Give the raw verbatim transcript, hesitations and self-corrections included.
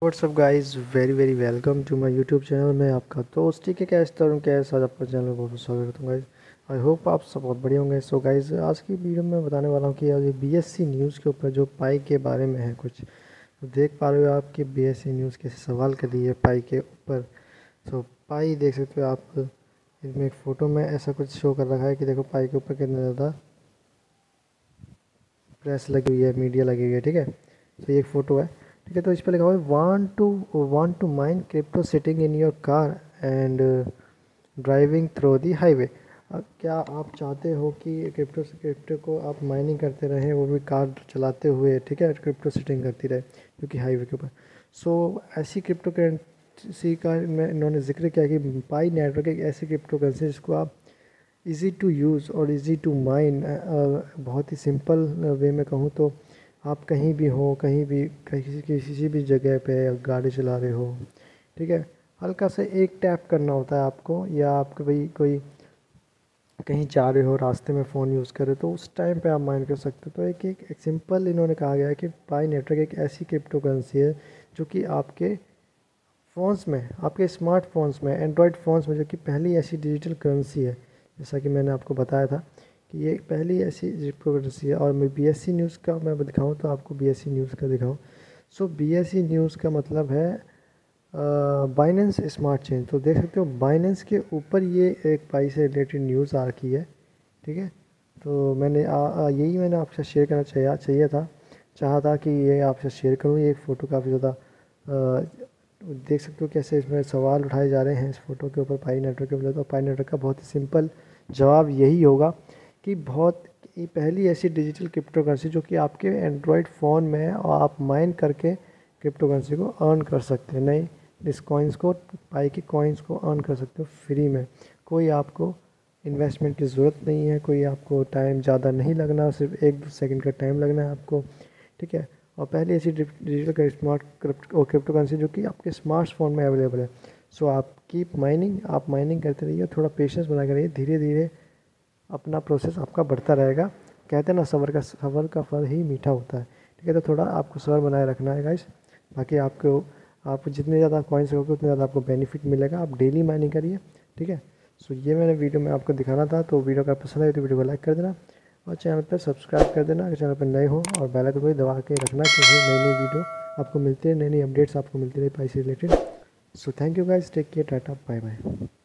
WhatsApp guys, very very welcome to my YouTube channel में आपका दोस्त ठीक है। कैसे हूँ कैसे आज आपका चैनल में बहुत बहुत स्वागत करता हूँ गाइस। आई होप आप सब बहुत बढ़िया होंगे। सो गाइस, आज की वीडियो में बताने वाला हूँ कि आज बीएससी न्यूज़ के ऊपर जो पाई के बारे में है कुछ तो देख पा रहे हो आप कि बीएससी न्यूज़ कैसे सवाल कर रही है पाई के ऊपर। सो पाई देख सकते हो आप, इसमें एक फ़ोटो में ऐसा कुछ शो कर रखा है कि देखो पाई के ऊपर कितना ज़्यादा प्रेस लगी हुई है, मीडिया लगी हुई है। ठीक है, तो ये एक फ़ोटो है। ठीक है, तो इस पर लिखा हुआ है want to want to mine crypto sitting in your car and driving through the highway. क्या आप चाहते हो कि क्रिप्टो क्रिप्टो को आप माइनिंग करते रहें, वो भी कार चलाते हुए? ठीक है, क्रिप्टो सिटिंग करती रहे क्योंकि हाईवे के ऊपर। सो ऐसी क्रिप्टो करेंसी का में इन्होंने जिक्र किया कि पाई नेटवर्क एक ऐसी क्रिप्टो करेंसी जिसको आप इज़ी टू यूज़ और इज़ी टू माइन, बहुत ही सिंपल वे में कहूँ तो आप कहीं भी हो, कहीं भी कहीं किसी भी जगह पे गाड़ी चला रहे हो, ठीक है, हल्का सा एक टैप करना होता है आपको, या आपको भाई कोई कहीं जा रहे हो रास्ते में फ़ोन यूज़ कर रहे हो तो उस टाइम पे आप माइन कर सकते हो। तो एक एक, एक सिंपल इन्होंने कहा गया है कि पाई नेटवर्क एक ऐसी क्रिप्टो करेंसी है जो कि आपके फ़ोन्स में, आपके स्मार्टफोन्स में, एंड्रॉयड फ़ोन्स में, जो कि पहली ऐसी डिजिटल करेंसी है। जैसा कि मैंने आपको बताया था कि ये पहली ऐसी क्रिप्टो करेंसी है। और मैं बीएससी न्यूज़ का मैं दिखाऊं तो आपको बीएससी न्यूज़ का दिखाऊं। सो बीएससी न्यूज़ का मतलब है बाइनेंस स्मार्ट चेन। तो देख सकते हो बाइनेंस के ऊपर ये एक पाई से रिलेटेड न्यूज़ आ रखी है। ठीक है, तो मैंने आ, आ, यही मैंने आपसे शेयर करना चाहिए चाहिए था चाहा था कि ये आपसे शेयर करूँ। ये फ़ोटो काफ़ी ज़्यादा देख सकते हो कैसे इसमें सवाल उठाए जा रहे हैं इस फोटो के ऊपर पाई नेटवर्क के ऊपर। तो पाई नेटवर्क का बहुत ही सिंपल जवाब यही होगा कि बहुत ही पहली ऐसी डिजिटल क्रिप्टो करेंसी जो कि आपके एंड्रॉयड फ़ोन में है और आप माइन करके क्रिप्टो करेंसी को अर्न कर सकते हैं। नहीं, इस कॉइन्स को, पाई के कॉइन्स को अर्न कर सकते हो फ्री में। कोई आपको इन्वेस्टमेंट की ज़रूरत नहीं है, कोई आपको टाइम ज़्यादा नहीं लगना, सिर्फ एक दो सेकंड का टाइम लगना है आपको। ठीक है, और पहली ऐसी digital smart crypto crypto currency जो कि आपके स्मार्टफोन में अवेलेबल है। सो आप कीप माइनिंग, आप माइनिंग करते रहिए, थोड़ा पेशेंस बना कर रहिए, धीरे धीरे अपना प्रोसेस आपका बढ़ता रहेगा। कहते हैं ना, सबर का सबर का फल ही मीठा होता है। ठीक है, तो थोड़ा आपको सबर बनाए रखना है गाइस। बाकी आपको आप जितने ज़्यादा कॉइन्स रखोगे उतने ज़्यादा आपको बेनिफिट मिलेगा। आप डेली माइनिंग करिए। ठीक है, सो ये मैंने वीडियो में आपको दिखाना था। तो वीडियो का पसंद आए तो वीडियो को लाइक कर देना और चैनल पर सब्सक्राइब कर देना अगर चैनल पर नए हो, और बेल आइकन को भी दबा के रखना क्योंकि नई नई वीडियो आपको मिलती है, नई नई अपडेट्स आपको मिलती रही पाई से related. So thank you guys, take care, tata, bye bye.